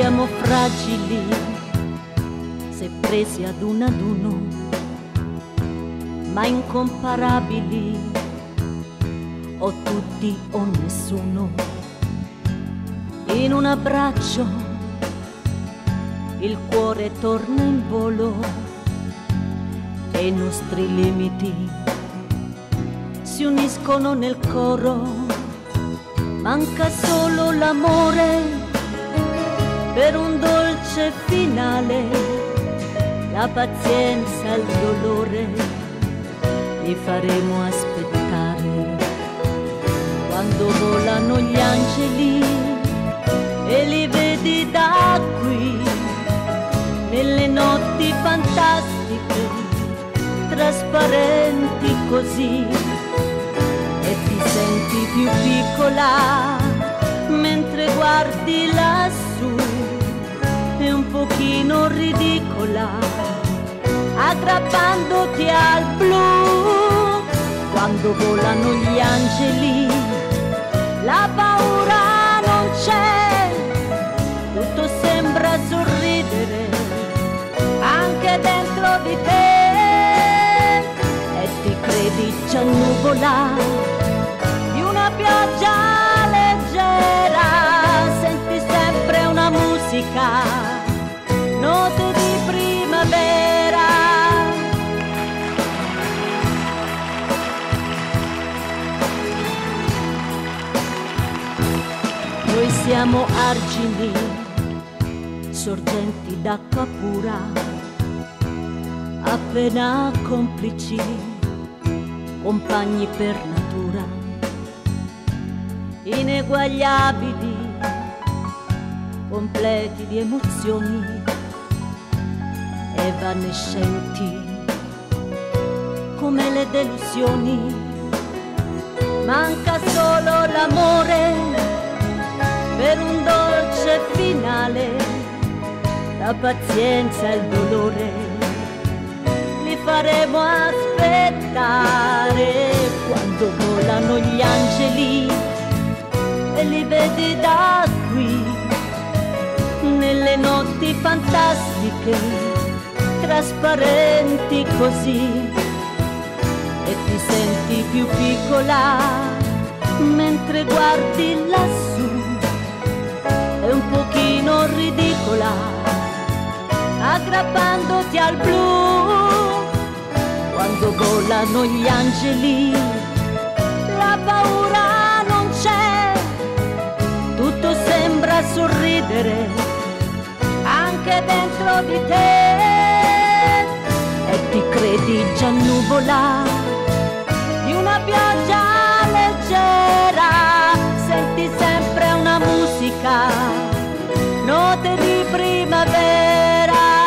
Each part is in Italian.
siamo fragili se presi ad uno, ma incomparabili, o tutti o nessuno. In un abbraccio il cuore torna in volo e i nostri limiti si uniscono nel coro. Manca solo l'amore per un dolce finale, la pazienza e il dolore li faremo aspettare. Quando volano gli angeli e li vedi da qui, nelle notti fantastiche, trasparenti così, e ti senti più piccola mentre guardi lassù, e un pochino ridicola aggrappandoti al blu. Quando volano gli angeli la paura non c'è, tutto sembra sorridere anche dentro di te, e ti credi già nuvola di una pioggia leggera. Senti sempre una musica, note di primavera. Noi siamo argini, sorgenti d'acqua pura, appena complici, compagni per natura, ineguagliabili, completi di emozioni, evanescenti come le delusioni. Manca solo l'amore per un dolce finale, la pazienza e il dolore li faremo aspettare. Quando volano gli angeli e li vedi da qui, nelle notti fantastiche, trasparenti così, e ti senti più piccola mentre guardi lassù, e un pochino ridicola aggrappandoti al blu. Quando volano gli angeli la paura non c'è, tutto sembra sorridere anche dentro di te, e ti credi già nuvola di una pioggia leggera. Senti sempre una musica, note di primavera.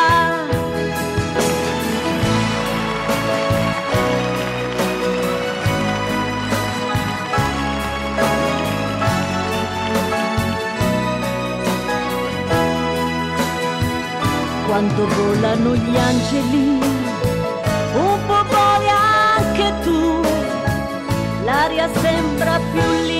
Quando volano gli angeli, un po' poi anche tu, l'aria sembra più libera.